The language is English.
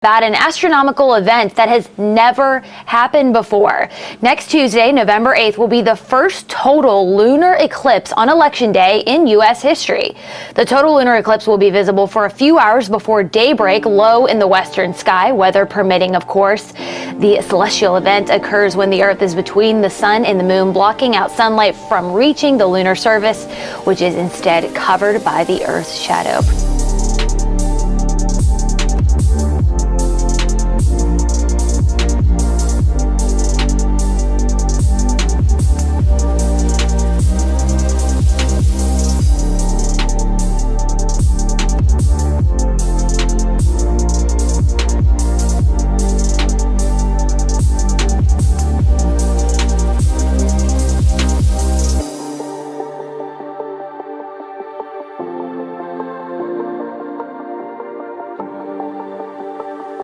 about an astronomical event that has never happened before. Next Tuesday, November 8th, will be the first total lunar eclipse on Election Day in U.S. history. The total lunar eclipse will be visible for a few hours before daybreak, low in the western sky, weather permitting, of course. The celestial event occurs when the Earth is between the sun and the moon, blocking out sunlight from reaching the lunar surface, which is instead covered by the Earth's shadow.